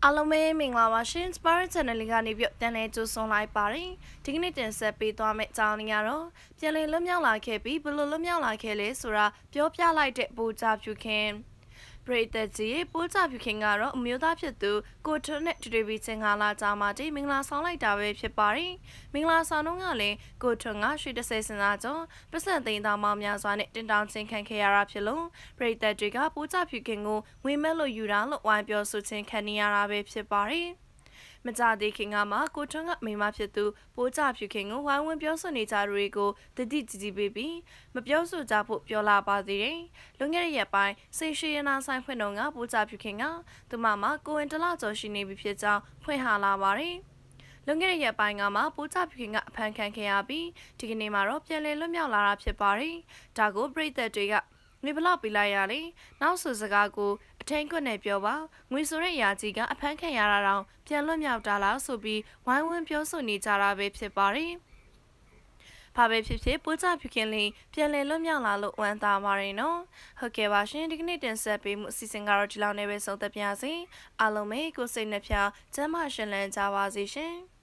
အားလုံးပဲမင်္ဂလာပါရှင် Spirit Channel လေးကနေပြန်လည်ကြိုဆိုလိုက်ပါတယ်ဒီကနေ့တင်ဆက်ပေးသွားမယ့်အကြောင်းလေးကတော့ပြန်လည်လွတ်မြောက်လာခဲ့ပြီးဘယ်လိုလွတ်မြောက်လာခဲ့လဲဆိုတာပြောပြလိုက်တဲ့ပိုးကြဖြူခင်ပရိသတ်ကြီးပိုးကြဖြူခင်ကတော့အမျိုးသားဖြစ်သူကိုထွန်းနဲ့တူတူပြီးချင်းကားလာကြမှာဒီမင်္ဂလာဆောင်လိုက်တာပဲဖြစ်ပါတယ်မင်္ဂလာဆောင်တော့ကလည်းကိုထွန်းကရွှေ30စင်သားကျော်ပတ်စံသိန်းသားမောင်များစွာနဲ့တင်တောင်းချင်းခံခဲ့ရတာဖြစ်လို့ပရိသတ်တွေကပိုးကြဖြူခင်ကိုဝင်းမဲ့လို့ယူတာလို့ဝိုင်းပြောဆိုချင်းခံနေရတာပဲဖြစ်ပါတယ်မကြသေးခင်ကမှကိုထွန်းကမိမဖြစ်သူပိုးကြဖြူခင်ကိုဝိုင်းဝန်းပြောဆိုနေကြသူတွေကိုတတိကြည်ကြည်ပေးပြီးမပြောဆိုကြဖို့ပြောလာပါသေးတယ်။လွန်ခဲ့တဲ့ရက်ပိုင်းစိတ်ရှိရနာဆိုင်ဖွင့်တော့ကပိုးကြဖြူခင်ကသူမကိုဝင်တလကျော်ရှိနေပြီဖြစ်ကြောင်းဖွင့်ဟလာပါတယ်။လွန်ခဲ့တဲ့ရက်ပိုင်းကမှပိုးကြဖြူခင်ကအဖမ်းခံခဲ့ရပြီးဒီကနေ့မှာတော့ပြန်လည်လွတ်မြောက်လာတာဖြစ်ပါတယ်။ဒါကိုပြည်သက်တွေကငွေဘလောက်ပေးလိုက်ရလေနောက်ဆိုစကားကိုအထင်းခွနဲ့ပြောပါငွေဆိုတဲ့အရာကြီးကအဖမ်းခံရတာတောင်ပြန်လွတ်မြောက်တာလားဆိုပြီးဝိုင်းဝန်းပြောဆိုနေကြတာပဲဖြစ်ပါတယ်။ဘာပဲဖြစ်ဖြစ်ပိုးကြဖြူခင်လေးပြန်လည်လွတ်မြောက်လာလို့ဝမ်းသာပါတယ်နော်။ဟုတ်ကဲ့ပါရှင်ဒီကနေ့တင်ဆက်ပေးမှုအစီအစဉ်ကတော့ဒီလောက်နဲ့ပဲဆုံးသက်ပါစေ။အားလုံးပဲကိုယ်စိတ်နှပြကျန်းမာရှင်လန်းကြပါစေရှင်။